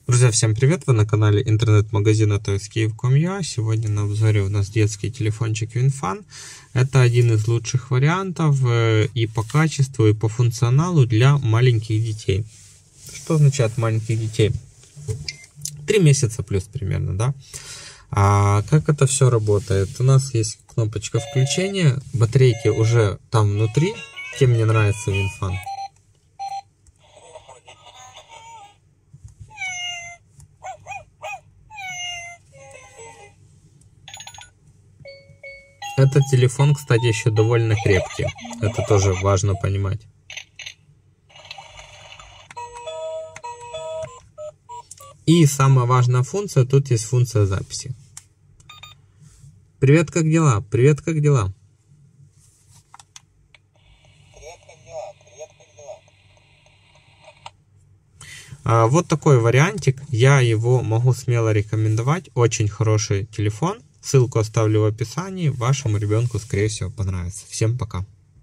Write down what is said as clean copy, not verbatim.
Друзья, всем привет! Вы на канале интернет-магазина toyskyiv.com.ua. Сегодня на обзоре у нас детский телефончик WinFun. Это один из лучших вариантов и по качеству, и по функционалу для маленьких детей. Что означает маленьких детей? 3 месяца плюс примерно, да? А как это все работает? У нас есть кнопочка включения, батарейки уже там внутри. Тем мне нравится WinFun. Этот телефон, кстати, еще довольно крепкий. Это тоже важно понимать. И самая важная функция, тут есть функция записи. Привет, как дела? Привет, как дела? Вот такой вариантик. Я его могу смело рекомендовать. Очень хороший телефон. Ссылку оставлю в описании. Вашему ребенку, скорее всего, понравится. Всем пока.